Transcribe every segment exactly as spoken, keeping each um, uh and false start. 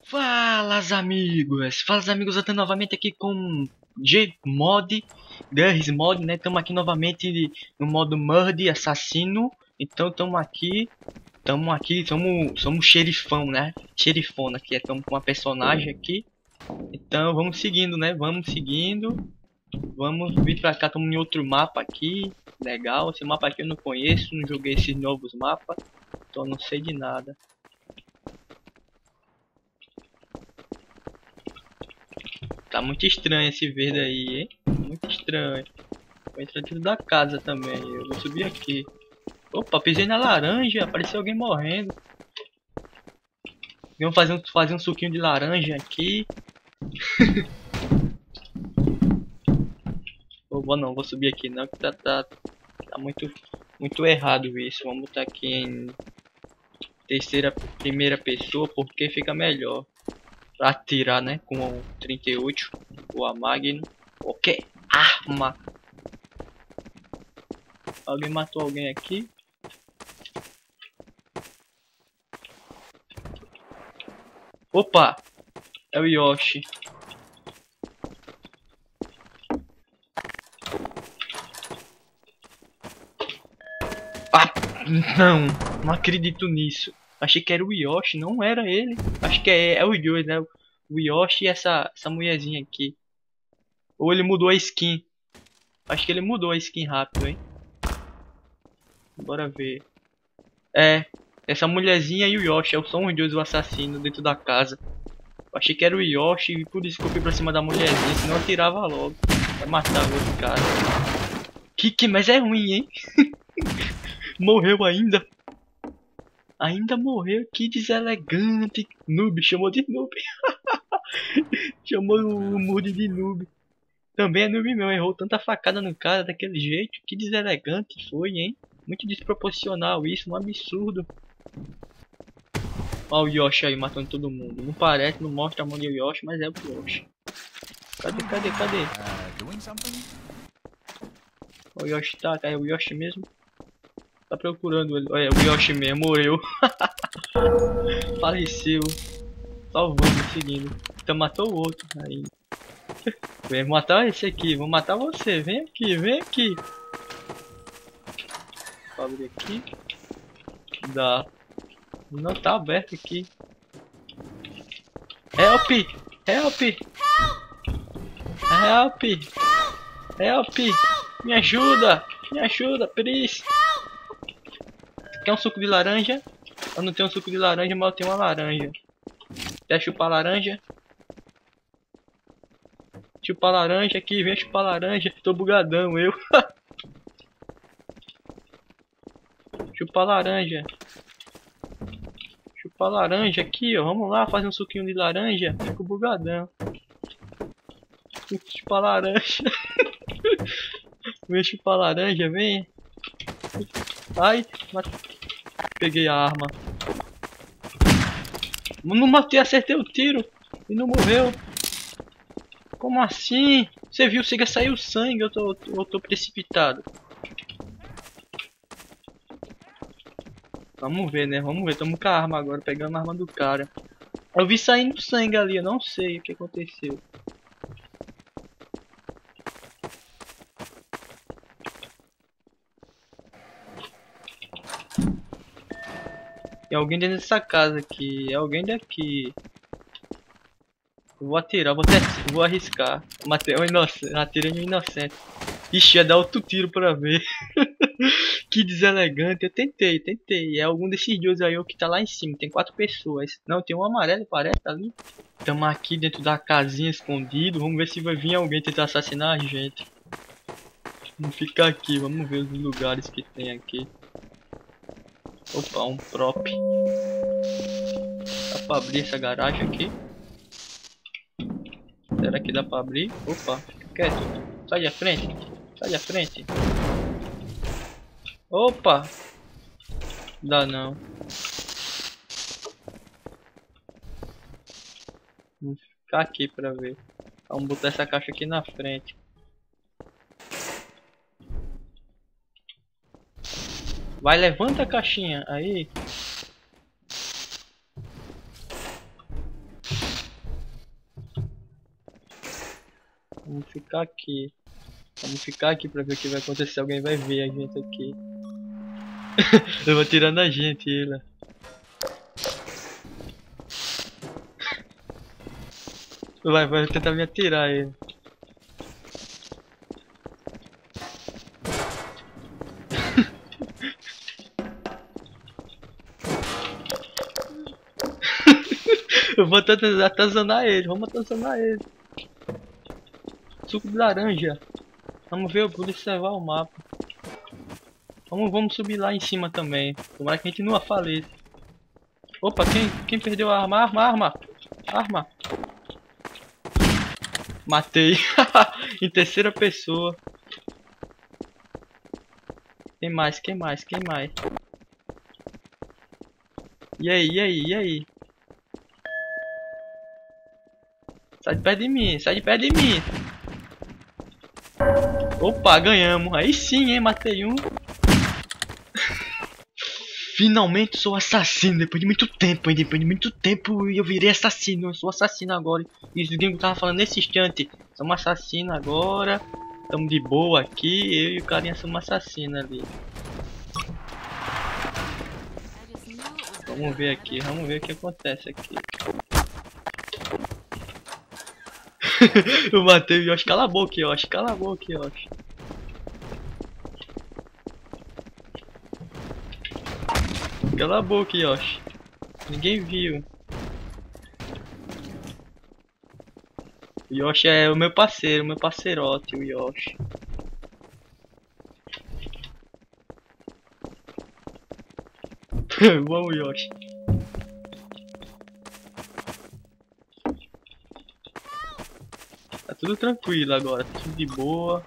Fala, amigos! Fala, amigos! Eu tô novamente aqui com Gmod, Gmod, né? Estamos aqui novamente no modo Murder, assassino. Então estamos aqui, estamos aqui, somos, somos xerifão, né? Xerifona aqui, estamos com uma personagem aqui. Então vamos seguindo, né? Vamos seguindo. Vamos vir pra cá, estamos em outro mapa aqui. Legal, esse mapa aqui eu não conheço, não joguei esses novos mapas. Então não sei de nada. Tá muito estranho esse verde aí, hein? Muito estranho. Vou entrar dentro da casa também. Eu vou subir aqui. Opa, pisei na laranja. Apareceu alguém morrendo. Vamos fazer um, fazer um suquinho de laranja aqui. oh, vou não, vou subir aqui não. Que tá, tá, tá muito, muito errado isso. Vamos botar aqui em terceira, primeira pessoa. Porque fica melhor. Pra atirar, né? Com o trinta e oito. Ou a Magnum. Qualquer arma. Alguém matou alguém aqui. Opa! É o Yoshi. Ah! Não! Não acredito nisso. Achei que era o Yoshi. Não era ele. Acho que é, é o dois, né? O Yoshi e essa, essa mulherzinha aqui. Ou ele mudou a skin. Acho que ele mudou a skin rápido, hein? Bora ver. É. Essa mulherzinha e o Yoshi. São os dois o assassino dentro da casa. Achei que era o Yoshi e por isso que eu fui pra cima da mulherzinha, senão eu atirava logo. Vai matar o outro cara. Que, que, mas é ruim, hein? Morreu ainda. Ainda morreu, que deselegante. Noob, chamou de noob. Chamou o Moody de noob. Também é noob meu, errou tanta facada no cara daquele jeito. Que deselegante foi, hein? Muito desproporcional isso, um absurdo. Olha o Yoshi aí matando todo mundo. Não parece, não mostra a mão do Yoshi, mas é o Yoshi. Cadê, cadê, cadê? O Yoshi tá, é o Yoshi mesmo? Tá procurando ele. Olha, o Yoshi mesmo morreu. Faleceu. Salvando, seguindo. Então matou o outro. Aí. Vem matar esse aqui. Vou matar você. Vem aqui, vem aqui. Vou abrir aqui. Dá. Não tá aberto aqui. Help! Help! Help! Help! Me ajuda! Me ajuda, please! Quer um suco de laranja? Eu não tenho um suco de laranja, mas eu tenho uma laranja. Quer chupar laranja? Chupar laranja aqui, vem chupar laranja. Tô bugadão, eu. Chupar laranja. Chupar laranja aqui, ó. Vamos lá fazer um suquinho de laranja. Fico bugadão. Chupar laranja. Vem chupar laranja, vem. Ai, mate... peguei a arma. Não matei, acertei o tiro e não morreu. Como assim? Você viu, chega a sair o sangue, eu tô, eu tô precipitado. Vamos ver, né? Vamos ver, tamo com a arma agora, pegando a arma do cara. Eu vi saindo sangue ali, eu não sei o que aconteceu. Tem alguém dentro dessa casa aqui, é alguém daqui. Eu vou atirar, vou, até, vou arriscar. Matei um inocente, atirei um inocente. Ixi, ia dar outro tiro pra ver. Que deselegante, eu tentei, tentei. É algum desses dois aí que tá lá em cima, tem quatro pessoas. Não, tem um amarelo, parece, ali. Tamo aqui dentro da casinha escondido, vamos ver se vai vir alguém tentar assassinar a gente. Vamos ficar aqui, vamos ver os lugares que tem aqui. Opa, um prop. Dá pra abrir essa garagem aqui? Será que dá pra abrir? Opa, fica quieto. Sai da frente. Sai da frente. Opa! Dá não. Vamos ficar aqui pra ver. Vamos botar essa caixa aqui na frente. Vai, levanta a caixinha. Aí. Vamos ficar aqui. Vamos ficar aqui pra ver o que vai acontecer. Alguém vai ver a gente aqui. Eu vou tirando a gente, ele. Vai, vai tentar me atirar ele. Eu vou tentar atazanar ele, vamos atazanar ele. Suco de laranja. Vamos ver, eu vou observar o mapa. Vamos, vamos subir lá em cima também. Tomara que a gente não afaleça. Opa, quem, quem perdeu a arma? Arma, arma! Arma! Matei. Em terceira pessoa. Quem mais? Quem mais? Quem mais? E aí, e aí, e aí? Sai de perto de mim, sai de perto de mim. Opa, ganhamos. Aí sim, hein, matei um. Finalmente sou assassino, depois de muito tempo, hein? Depois de muito tempo eu virei assassino. Eu sou assassino agora. Isso o Gringo tava falando nesse instante. Somos assassino agora. Tamo de boa aqui. Eu e o carinha somos assassino ali. Vamos ver aqui, vamos ver o que acontece aqui. Eu matei o Yoshi, cala a boca, Yoshi, cala a boca, Yoshi. Cala a boca, Yoshi. Ninguém viu. O Yoshi é o meu parceiro, o meu parceirote, o Yoshi. Vamos, Yoshi. Tá tudo tranquilo agora, tudo de boa.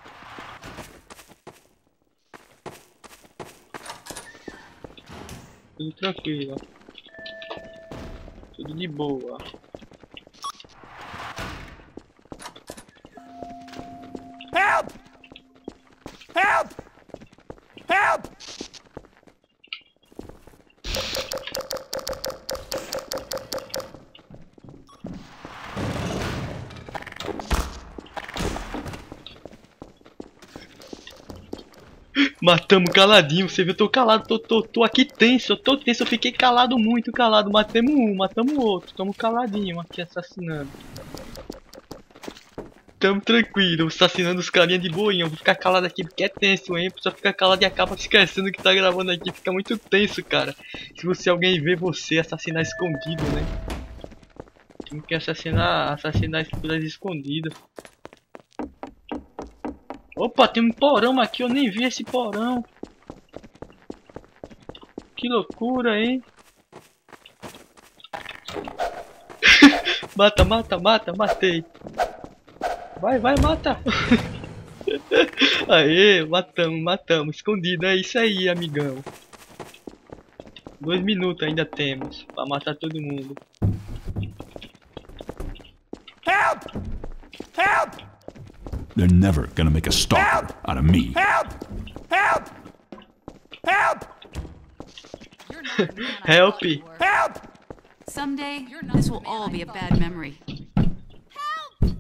Tudo tranquilo. Tudo de boa. Help! Help! Help! Matamos caladinho, você viu? Eu tô calado, tô, tô, tô aqui tenso, eu tô tenso, eu fiquei calado, muito calado. Matamos um, matamos o outro, tamo caladinho aqui assassinando. Tamo tranquilo, assassinando os carinha de boinha. Eu vou ficar calado aqui porque é tenso, hein? Só ficar calado e acaba esquecendo que tá gravando aqui, fica muito tenso, cara. Se você alguém ver você assassinar escondido, né? Tem que assassinar, assassinar pelas escondidas. Opa, tem um porão aqui, eu nem vi esse porão. Que loucura, hein? Mata, mata, mata, matei. Vai, vai, mata. Aê, matamos, matamos. Escondido, é isso aí, amigão. Dois minutos ainda temos pra matar todo mundo. Help! Help! They're never gonna make a stalker out of me. Help! Help! Help! You're not the man I Help. thought you were. Help! Someday, this will all be a bad memory. Help!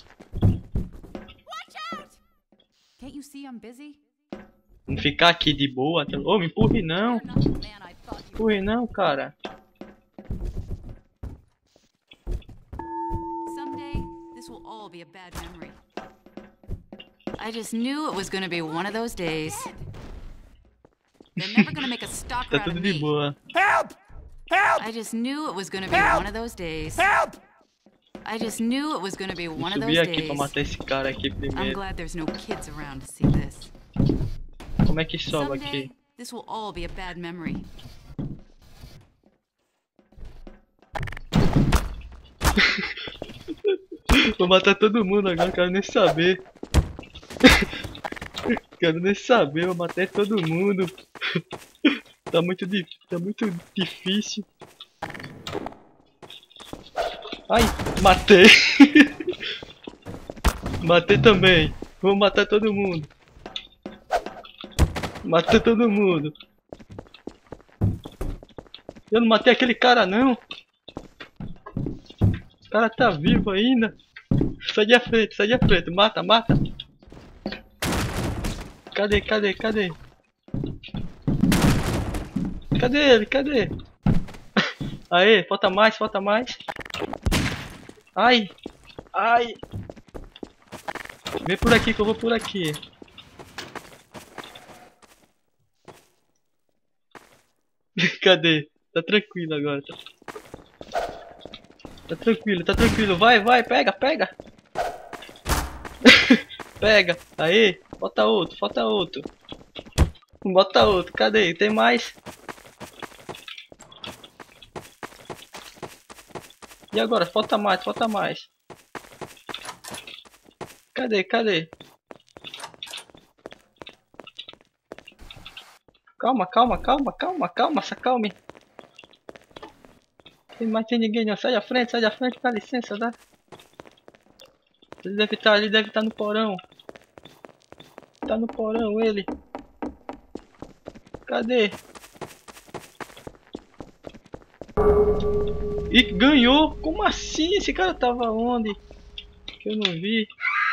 Watch out! Can't you see I'm busy? Vamos ficar aqui de boa. Ô, oh, me empurre não. You're not the man I thought you were. Empurre não, cara. Someday, this will all be a bad memory. I just knew it was gonna be one of those days. They're never gonna make a stalker Tá out of tudo de me. boa. Help! Help! I just knew it was gonna be Help! one of those days. Help! I just knew it was gonna be Vou one of subir those aqui pra days. matar esse cara aqui I'm primeiro. glad there's no kids around to see this. Como é que sobe Someday, aqui? this will all be a bad memory. Vou matar todo mundo agora, quero nem saber. Quero nem saber, vou matar todo mundo. Tá muito, di tá muito difícil. Ai, matei. Matei também. Vou matar todo mundo. Matei todo mundo. Eu não matei aquele cara não. O cara tá vivo ainda. sai da frente, sai da frente, mata, mata. Cadê, cadê, cadê? Cadê ele, cadê? Aê, falta mais, falta mais. Ai, ai. Vem por aqui que eu vou por aqui. Cadê? Tá tranquilo agora. Tá, tá tranquilo, tá tranquilo. Vai, vai, pega, pega. Pega. Aí, bota outro, falta outro. Bota outro, cadê? Tem mais? E agora? Falta mais, falta mais. Cadê, cadê? Calma, calma, calma, calma, calma, se acalme. Tem mais tem ninguém não. Sai da frente, sai da frente, dá licença, dá. Ele deve estar, ele deve estar no porão. Tá no porão ele. Cadê? E ganhou? Como assim? Esse cara tava onde? Que eu não vi.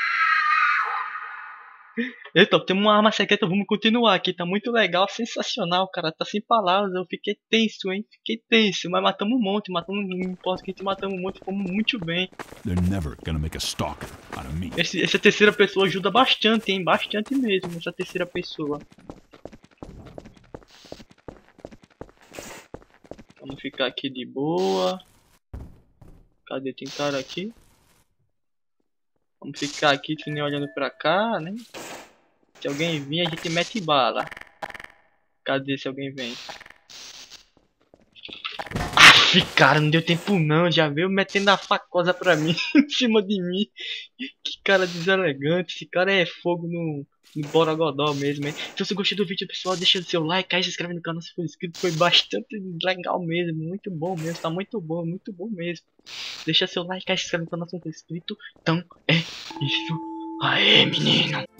Eita, temos uma arma secreta, vamos continuar aqui, tá muito legal, sensacional, cara, tá sem palavras, eu fiquei tenso, hein, fiquei tenso, mas matamos um monte, matamos, não importa que a gente matamos um monte, fomos muito bem. They're never gonna make a stalker out of me. Esse, essa terceira pessoa ajuda bastante, hein, bastante mesmo, essa terceira pessoa. Vamos ficar aqui de boa. Cadê, tem cara aqui? Vamos ficar aqui, nem olhando pra cá, né? Se alguém vir, a gente mete bala. Cadê se alguém vem? Aff, cara, não deu tempo não. Já veio metendo a facosa pra mim, em cima de mim. Que cara deselegante. Esse cara é fogo no, no Borogodó mesmo, hein? Se você gostou do vídeo, pessoal, deixa o seu like aí, se inscreve no canal se for inscrito. Foi bastante legal mesmo. Muito bom mesmo. Tá muito bom, muito bom mesmo. Deixa seu like aí, se inscreve no canal se não for inscrito. Então, é isso. Aê, menino!